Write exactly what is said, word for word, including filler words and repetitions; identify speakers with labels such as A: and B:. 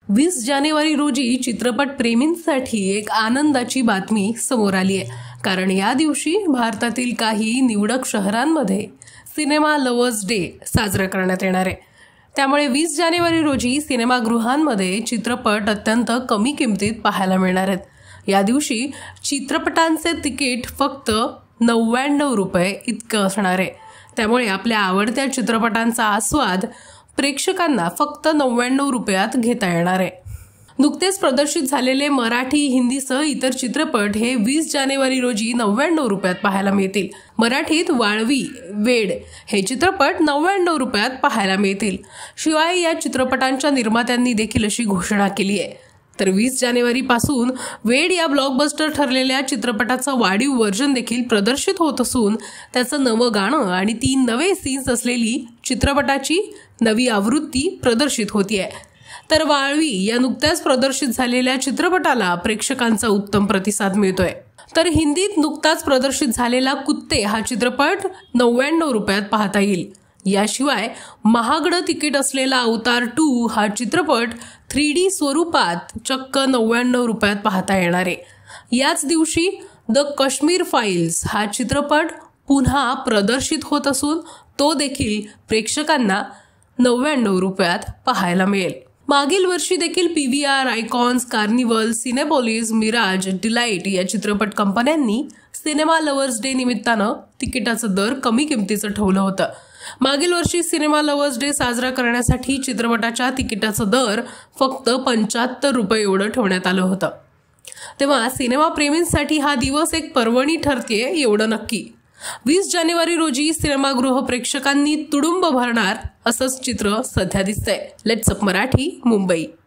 A: वीस जानेवारी रोजी चित्रपट प्रेमींसाठी एक आनंदाची बातमी समोर आली आहे, कारण या दिवशी भारतातील काही निवडक शहरांमध्ये सिनेमा लव्हर्स डे साजरा करण्यात येणार आहे। त्यामुळे वीस जानेवारी रोजी सिनेमागृहांमध्ये चित्रपट अत्यंत कमी किमतीत पाहायला मिळणार आहेत। या दिवशी चित्रपटांचे तिकीट फक्त नव्याण्णव रुपये इतकं असणार आहे। त्यामुळे आपल्या आवडत्या चित्रपटांचा आस्वाद प्रेक्षकांना फक्त नव्याण्णव रुपयात घेता येणार आहे। नुकतेच प्रदर्शित झालेले मराठी, हिंदीसह इतर चित्रपट हे वीस जानेवारी रोजी नव्याण्णव रुपयात पाहायला मिळतील। मराठीत वाळवी, वेड हे चित्रपट नव्याण्णव रुपयात पाहायला मिळतील। शिवाय या चित्रपटांच्या निर्मात्यांनी देखील अशी घोषणा केली आहे। तर वीस जानेवारी पासून वेड या ब्लॉकबस्टर ठरलेल्या चित्रपटाचं वाढीव व्हर्जन देखील प्रदर्शित होत असून त्याचं नवं गाणं आणि तीन नवे सीन्स असलेली चित्रपटाची नवी आवृत्ती प्रदर्शित होतीये। तर वाळवी या नुकत्याच प्रदर्शित झालेल्या चित्रपटाला प्रेक्षकांचा उत्तम प्रतिसाद मिळतोय। तर हिंदीत नुकताच प्रदर्शित झालेला कुत्ते हा चित्रपट नव्याण्णव रुपयात पाहता येईल। याशिवाय महागडं तिकीट असलेला अवतार टू हा चित्रपट थ्री डी स्वरूपात चक्क नव्याण्णव रुपयात पाहता येणार आहे। याच दिवशी द काश्मीर फाईल्स हा चित्रपट पुन्हा प्रदर्शित होत असून तो देखील प्रेक्षकांना नव्याण्णव रुपयात पाहायला मिळेल। मागील वर्षी देखील P V R, icons, Carnival, Cinepolis, Miraj, Delight या चित्रपट कंपन्यांनी सिनेमा लव्हर्स डे निमित्तानं तिकिटाचं दर कमी किमतीचं ठेवलं होतं। मागील वर्षी सिनेमा लव्हर्स डे साजरा करण्यासाठी चित्रपटाच्या तिकिटाचं दर फक्त पंच्याहत्तर रुपये एवढं ठेवण्यात आलं होतं। तेव्हा सिनेमा प्रेमींसाठी हा दिवस एक पर्वणी ठरतेय एवढं नक्की। वीस जानेवारी रोजी सिनेमागृह प्रेक्षकांनी तुडुंब भरणार असंच चित्र सध्या दिसतंय। Let's up Marathi, Mumbai.